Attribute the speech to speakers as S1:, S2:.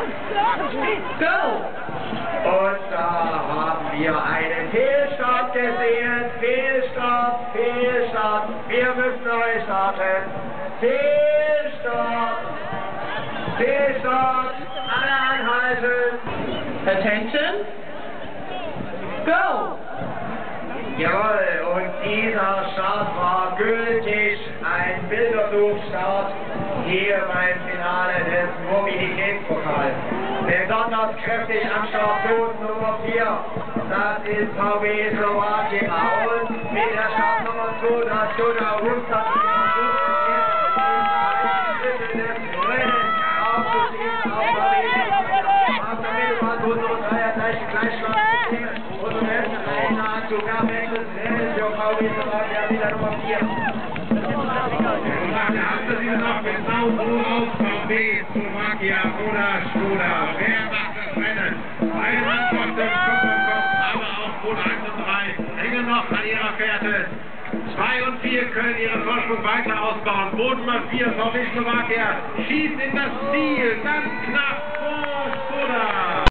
S1: Go!
S2: Und da haben wir einen Fehlstart gesehen. Fehlstart, Fehlstart. Wir müssen neu starten. Fehlstart. Fehlstart. Alle anhalten.
S1: Attention. Go!
S2: Jawohl, und dieser Start war gültig. Ein Bilderbuchstart hier beim Finale des Mobilitätspokals. Besonders kräftig am Start Nummer 4. Das ist VW Slowakei. Und mit der Startnummer 2, das Jutta Wolfsburg, des Rennens aufzuziehen auf VW. Auf der Mittelbahn wurden unsere Dreierzeichen Gleichschlag und zum ersten Einladen zu Verwechseln für VW Slowakei wieder Nummer 4.
S3: Da hast du sie noch genau so auf VW Slowakei oder Skoda. Wer macht das Rennen? Eine Mannschaft im Kopf, aber auch Boot 1 und 3 hängen noch an ihrer Fährte. 2 und 4 können ihren Vorsprung weiter ausbauen. Boot Nummer 4, VW Slowakei, schießt in das Ziel, ganz knapp vor Skoda.